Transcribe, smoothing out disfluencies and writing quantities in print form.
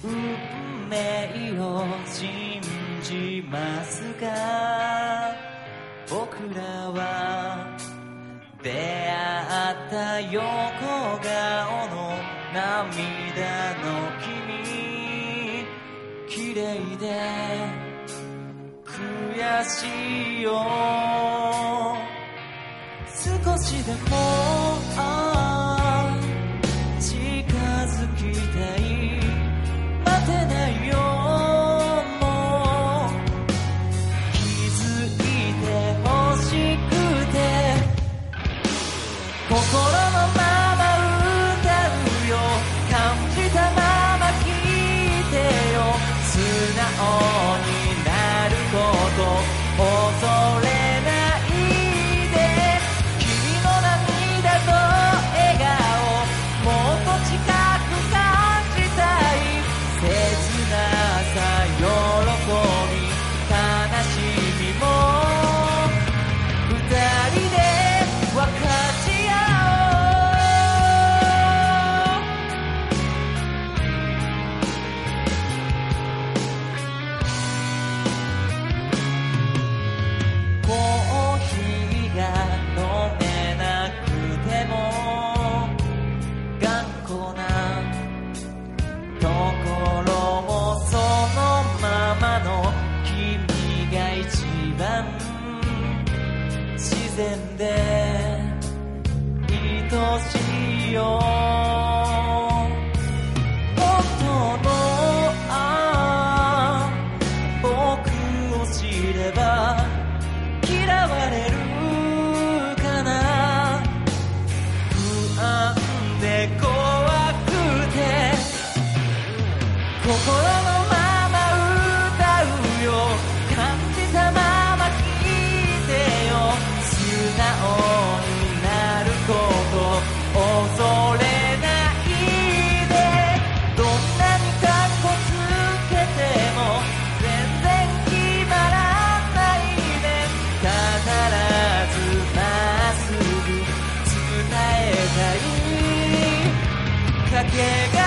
運命を信じますが、僕らは出会った横顔の涙の君、綺麗で悔しいよ。少しでも近づきたい、待てないよ。もう気づいてほしくて、心のまま歌うよ。感じたまま聞いてよ。素直になること恐れないで。君の涙と笑顔もっと近く感じたい。切なさ、喜び、悲しみも二人で分かち合う。コーヒーが飲めなくても頑固なところもそのままの君が一番自然で愛しいよ。本当の僕を知れば嫌われるかな。不安で怖くて心のまま歌うよ。感じたまま聞いてよ。素直になること恐れないで。どんなにカッコつけても全然決まらないね。必ずまっすぐ伝えたい。かけが